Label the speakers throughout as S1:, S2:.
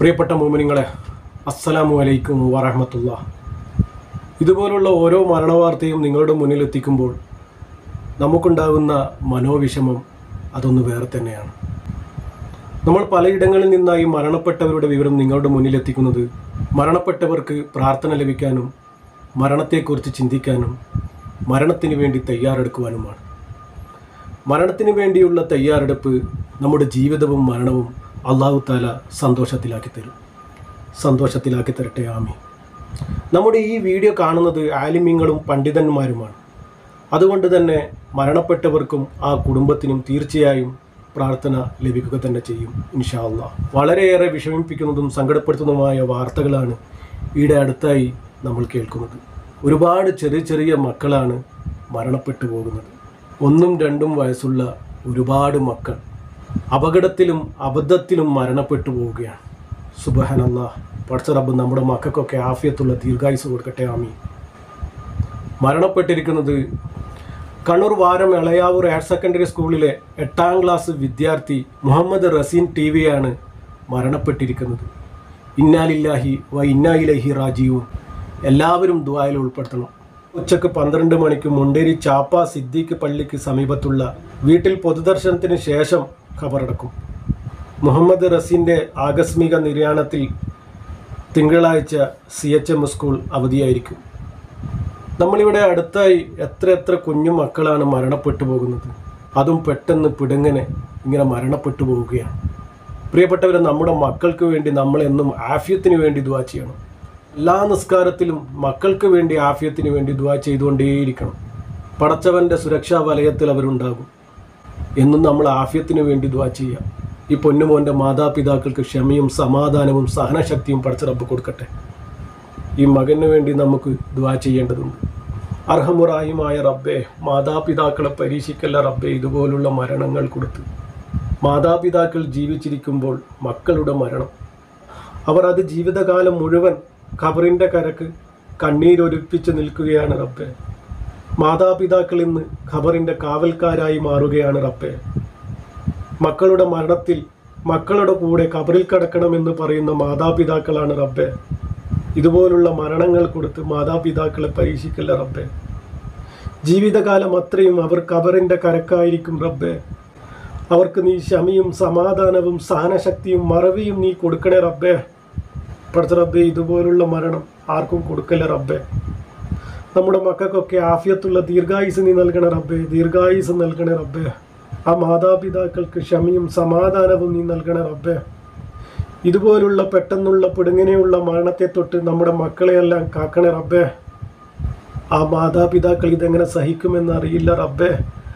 S1: പ്രിയപ്പെട്ട മുഅ്മിനീങ്ങളെ, അസ്സലാമു അലൈക്കും വറഹ്മത്തുള്ളാഹി. ഇതുപോലുള്ള ഓരോ മരണവാർത്തയും നിങ്ങളുടെ മുന്നിൽ എത്തിക്കുമ്പോൾ നമുക്കുണ്ടാകുന്ന മനോവിഷമം അതൊന്ന് വേറെ തന്നെയാണ്. നമ്മൾ പലയിടങ്ങളിൽ നിന്നായി മരണപ്പെട്ടവരുടെ വിവരം നിങ്ങളുടെ മുന്നിൽ എത്തിക്കുന്നത് മരണപ്പെട്ടവർക്ക് പ്രാർത്ഥന ലഭിക്കാനും മരണത്തെക്കുറിച്ച് ചിന്തിക്കാനും മരണത്തിന് വേണ്ടി തയ്യാറെടുക്കുവാനുമാണ്. മരണത്തിന് വേണ്ടിയുള്ള തയ്യാറെടുപ്പ് നമ്മുടെ ജീവിതവും മരണവും അല്ലാഹു തആല സന്തോഷത്തിലാക്കി തരട്ടെ. ആമീൻ. നമ്മുടെ ഈ വീഡിയോ കാണുന്നത് ആലിമീങ്ങളും പണ്ഡിതന്മാരുമാണ്. അതുകൊണ്ട് തന്നെ മരണപ്പെട്ടവർക്കും ആ കുടുംബത്തിനും തീർച്ചയായും പ്രാർത്ഥന ലഭിക്കുക തന്നെ ചെയ്യും ഇൻഷാ അല്ലാഹ്. വളരെയേറെ വിഷമിപ്പിക്കുന്നതും സങ്കടപ്പെടുത്തുന്നതുമായ വാർത്തകളാണ് ഈയിടെ അടുത്തായി നമ്മൾ കേൾക്കുന്നത്. ഒരുപാട് ചെറിയ മക്കളാണ് മരണപ്പെട്ടു പോകുന്നത്. 1ഉം 2ഉം വയസ്സുള്ള ഒരുപാട് മക്കൾ അപകടത്തിലും അബദ്ധത്തിലും മരണപ്പെട്ടു പോവുകയാണ്. സുബ്ഹാനല്ലാഹ്. പടച്ച റബ്ബ് നമ്മുടെ മക്കൾക്കൊക്കെ ആഫിയത്തുള്ള ദീർഘായുസ് കൊടുക്കട്ടെ. ആമീൻ. മരണപ്പെട്ടിരിക്കുന്നത് കണ്ണൂർ വാരം എളയാവൂർ ഹയർ സെക്കൻഡറി സ്കൂളിലെ 8ാം ക്ലാസ് വിദ്യാർത്ഥി മുഹമ്മദ് റസീൻ ടി.വി. ആണ് മരണപ്പെട്ടിരിക്കുന്നത്. ഇന്നാ ലില്ലാഹി വ ഇന്നാ ഇലൈഹി റാജിഊൻ. എല്ലാവരും ദുആയിൽ ഉൾപ്പെടുത്തണം. ഉച്ചക്ക് 12 മണിക്ക് മുണ്ടേരി ചാപ്പ സിദ്ദീഖ് പള്ളിക്ക് സമീപത്തുള്ള വീട്ടിൽ പൊതുദർശനത്തിന് ശേഷം ഖബറടക്കും. മുഹമ്മദ് റസീൻ്റെ ആകസ്മിക നിര്യാണത്തിൽ തിങ്കളാഴ്ച CHM സ്കൂൾ അവധിയായിരിക്കും. നമ്മളിവിടെ അടുത്തായി എത്ര കുഞ്ഞു മക്കളാണ് മരണപ്പെട്ടു പോകുന്നത്. അതും പെട്ടെന്ന് പിടുങ്ങനെ ഇങ്ങനെ മരണപ്പെട്ടു പോവുകയാണ്. പ്രിയപ്പെട്ടവരെ, നമ്മുടെ മക്കൾക്ക് വേണ്ടി നമ്മളെന്നും ആഫിയത്തിന് വേണ്ടി ദുആ ചെയ്യണം. എല്ലാ നിസ്കാരത്തിലും മക്കൾക്ക് വേണ്ടി ആഫിയത്തിന് വേണ്ടി ദുആ ചെയ്തുകൊണ്ടേയിരിക്കണം. പടച്ചവൻ്റെ സുരക്ഷാ വലയത്തിൽ അവരുണ്ടാകും. എന്നും നമ്മൾ ആഫിയത്തിന് വേണ്ടി ദുആ ചെയ്യാം. ഈ പൊന്നുമോൻ്റെ മാതാപിതാക്കൾക്ക് ക്ഷമയും സമാധാനവും സഹനശക്തിയും പടച്ച റബ്ബ് കൊടുക്കട്ടെ. ഈ മകന് വേണ്ടി നമുക്ക് ദുആ ചെയ്യേണ്ടതുണ്ട്. അർഹമുറാഹിമായ റബ്ബേ, മാതാപിതാക്കളെ പരീക്ഷിക്കല്ല റബ്ബേ ഇതുപോലുള്ള മരണങ്ങൾ കൊടുത്ത്. മാതാപിതാക്കൾ ജീവിച്ചിരിക്കുമ്പോൾ മക്കളുടെ മരണം, അവർ അത് ജീവിതകാലം മുഴുവൻ ഖബറിൻ്റെ കരക്ക് കണ്ണീരൊലിപ്പിച്ച് നിൽക്കുകയാണ് റബ്ബേ. മാതാപിതാക്കൾ ഇന്ന് ഖബറിൻ്റെ കാവൽക്കാരായി മാറുകയാണ് റബ്ബേ. മക്കളുടെ മരണത്തിൽ മക്കളുടെ കൂടെ ഖബറിൽ കിടക്കണമെന്ന് പറയുന്ന മാതാപിതാക്കളാണ് റബ്ബേ. ഇതുപോലുള്ള മരണങ്ങൾ കൊടുത്ത് മാതാപിതാക്കളെ പരീക്ഷിക്കല്ല റബ്ബേ. ജീവിതകാലം അത്രയും അവർ ഖബറിൻ്റെ കരക്കായിരിക്കും റബ്ബേ. അവർക്ക് നീ ക്ഷമയും സമാധാനവും സഹനശക്തിയും മറവിയും നീ കൊടുക്കണേ റബ്ബേ. പടച്ച റബ്ബേ, ഇതുപോലുള്ള മരണം ആർക്കും കൊടുക്കല്ല റബ്ബേ. നമ്മുടെ മക്കൾക്കൊക്കെ ആഫിയത്തുള്ള ദീർഘായുസ് നീ നൽകണേ റബ്ബേ. ദീർഘായുസ് നൽകണേ റബ്ബേ. ആ മാതാപിതാക്കൾക്ക് ക്ഷമയും സമാധാനവും നീ നൽകണേ റബ്ബേ. ഇതുപോലുള്ള പെട്ടെന്നുള്ള പിടുങ്ങനെയുള്ള മരണത്തെ തൊട്ട് നമ്മുടെ മക്കളെയെല്ലാം കാക്കണേ റബ്ബേ. ആ മാതാപിതാക്കൾ ഇതെങ്ങനെ സഹിക്കുമെന്ന് അറിയില്ല റബ്ബേ.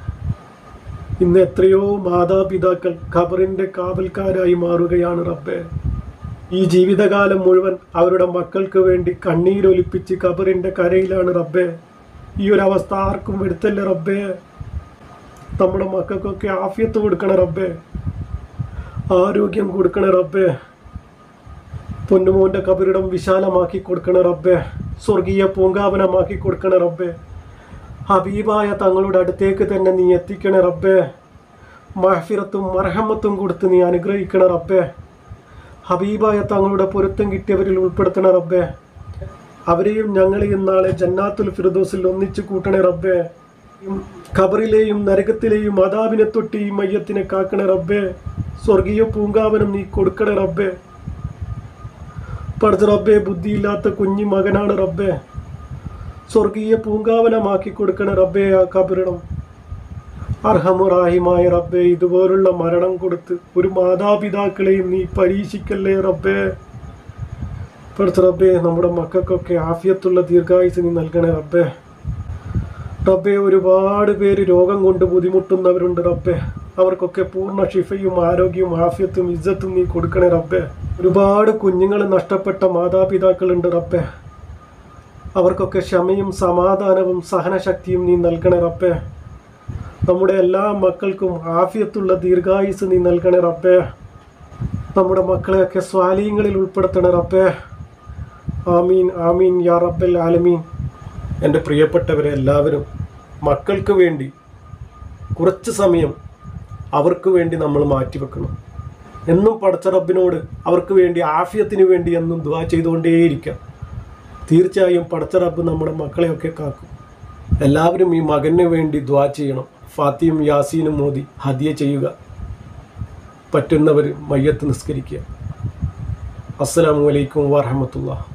S1: ഇന്ന് എത്രയോ മാതാപിതാക്കൾ ഖബറിൻ്റെ കാവൽക്കാരായി മാറുകയാണ് റബ്ബേ. ഈ ജീവിതകാലം മുഴുവൻ അവരുടെ മക്കൾക്ക് വേണ്ടി കണ്ണീരൊലിപ്പിച്ച് ഖബറിൻ്റെ കരയിലാണ് റബ്ബേ. ഈ ഒരു അവസ്ഥ ആർക്കും വരുത്തല്ലേ റബ്ബേ. നമ്മുടെ മക്കൾക്കൊക്കെ ആഫിയത്ത് കൊടുക്കണേ റബ്ബേ. ആരോഗ്യം കൊടുക്കണേ റബ്ബേ. പൊന്നുമോൻ്റെ ഖബറിടം വിശാലമാക്കി കൊടുക്കണേ റബ്ബേ. സ്വർഗീയ പൂങ്കാവനമാക്കി കൊടുക്കണേ റബ്ബേ. ഹബീബായ തങ്ങളുടെ അടുത്തേക്ക് തന്നെ നീ എത്തിക്കണേ റബ്ബേ. മഹ്ഫിറത്തും മർഹമത്തും കൊടുത്ത് നീ അനുഗ്രഹിക്കണേ റബ്ബേ. ഹബീബായ തങ്ങളുടെ പൊരുത്തം കിട്ടിയവരിൽ ഉൾപ്പെടുത്തണേ റബ്ബേ. അവരെയും ഞങ്ങളെയും നാളെ ജന്നാത്തുൽ ഫിർദൗസിൽ ഒന്നിച്ചു കൂട്ടണേ റബ്ബേ. ഖബറിലെയും നരകത്തിലെയും അദാബിനെ തൊട്ട് ഈ മയ്യത്തിനെ കാക്കണേ റബ്ബേ. സ്വർഗീയ പൂങ്കാവനം നീ കൊടുക്കണേ റബ്ബേ. പടച്ച റബ്ബേ, ബുദ്ധിയില്ലാത്ത കുഞ്ഞു മകനാണ് റബ്ബേ. സ്വർഗീയ പൂങ്കാവനമാക്കി കൊടുക്കണേ റബ്ബേ ആ ഖബറിടം. അർഹമുറാഹിമായ റബ്ബേ, ഇതുപോലുള്ള മരണം കൊടുത്ത് ഒരു മാതാപിതാക്കളെയും നീ പരീക്ഷിക്കല്ലേ റബ്ബേ. പടച്ച റബ്ബേ, നമ്മുടെ മക്കൾക്കൊക്കെ ആഫിയത്തുള്ള ദീർഘായുസ് നീ നൽകണേ റബ്ബേ. റബ്ബേ, ഒരുപാട് പേര് രോഗം കൊണ്ട് ബുദ്ധിമുട്ടുന്നവരുണ്ട് റബ്ബേ. അവർക്കൊക്കെ പൂർണ്ണ ഷിഫയും ആരോഗ്യവും ആഫിയത്തും ഇസ്സത്തും നീ കൊടുക്കണേ റബ്ബേ. ഒരുപാട് കുഞ്ഞുങ്ങൾ നഷ്ടപ്പെട്ട മാതാപിതാക്കളുണ്ട് റബ്ബേ. അവർക്കൊക്കെ ക്ഷമയും സമാധാനവും സഹനശക്തിയും നീ നൽകണേ റബ്ബേ. നമ്മുടെ എല്ലാ മക്കൾക്കും ആഫിയത്തുള്ള ദീർഘായുസ് നീ നൽകണേ റബ്ബേ. നമ്മുടെ മക്കളെയൊക്കെ സ്വാലീങ്ങളിൽ ഉൾപ്പെടുത്തണേ റബ്ബേ. ആമീൻ ആമീൻ യാ റബ്ബൽ ആലമീൻ. എൻ്റെ പ്രിയപ്പെട്ടവരെ, എല്ലാവരും മക്കൾക്ക് വേണ്ടി കുറച്ച് സമയം അവർക്ക് വേണ്ടി നമ്മൾ മാറ്റിവെക്കണം. എന്നും പടച്ച റബ്ബിനോട് അവർക്ക് വേണ്ടി ആഫിയത്തിന് വേണ്ടി എന്നും ദുആ ചെയ്തുകൊണ്ടേയിരിക്കാം. തീർച്ചയായും പടച്ച റബ്ബ് നമ്മുടെ മക്കളെയൊക്കെ കാക്കും. എല്ലാവരും ഈ മകന് വേണ്ടി ദുആ ചെയ്യണം. ഫാത്തിയും യാസീനും മോദി ഹദിയ ചെയ്യുക. പറ്റുന്നവർ മയ്യത്ത് നിസ്കരിക്കുക. അസ്സലാമു അലൈക്കും വറഹ്മത്തുള്ളാഹി.